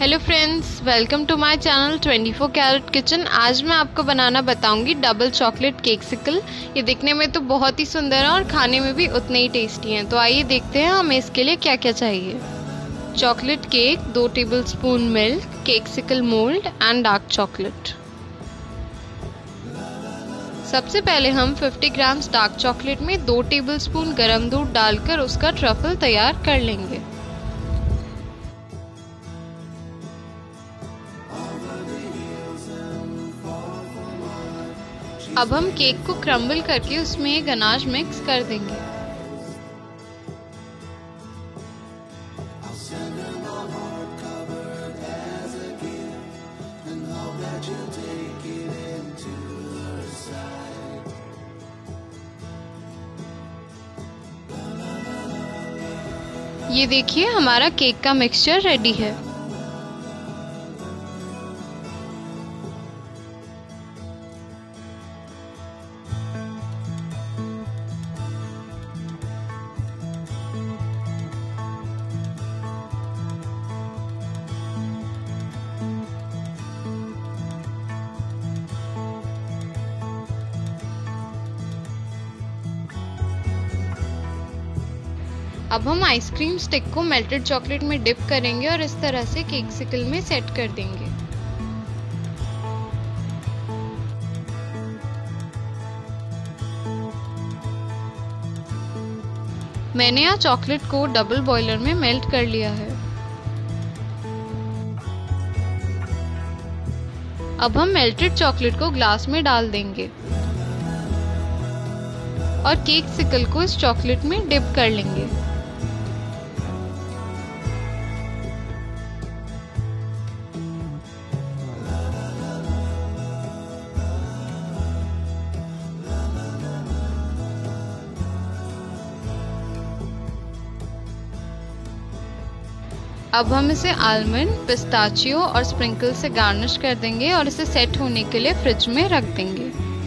Hello friends, welcome to my channel 24 carat kitchen. आज मैं आपको बनाना बताऊंगी डबल चॉकलेट केकसिकल। ये दिखने में तो बहुत ही सुंदर है और खाने में भी उतने ही टेस्टी हैं। तो आइए देखते हैं हमें इसके लिए क्या क्या चाहिए। Chocolate cake, 2 tablespoon milk, cakesicle mould and dark chocolate. सबसे पहले हम 50 ग्राम्स डार्क चॉकलेट में 2 टेबलस्पून गर्म दूध डालकर उसका ट्रफल तैयार कर लेंगे। अब हम केक को क्रम्बल करके उसमें गनाश मिक्स कर देंगे। ये देखिए, हमारा केक का मिक्सचर रेडी है। अब हम आइसक्रीम स्टिक को मेल्टेड चॉकलेट में डिप करेंगे और इस तरह से केकसिकल में सेट कर देंगे। मैंने यहाँ चॉकलेट को डबल बॉयलर में मेल्ट कर लिया है। अब हम मेल्टेड चॉकलेट को ग्लास में डाल देंगे और केकसिकल को इस चॉकलेट में डिप कर लेंगे। अब हम इसे आलमंड, पिस्ताचियो और स्प्रिंकल से गार्निश कर देंगे और इसे सेट होने के लिए फ्रिज में रख देंगे।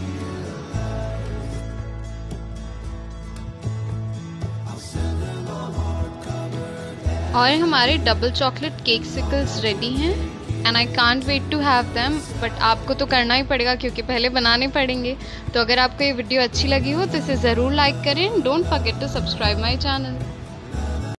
और हमारे डबल चॉकलेट केकसिकल्स रेडी हैं and I can't wait to have them. But आपको तो करना ही पड़ेगा क्योंकि पहले बनाने पड़ेंगे। तो अगर आपको ये वीडियो अच्छी लगी हो तो इसे ज़रूर लाइक करें। Don't forget to subscribe my channel.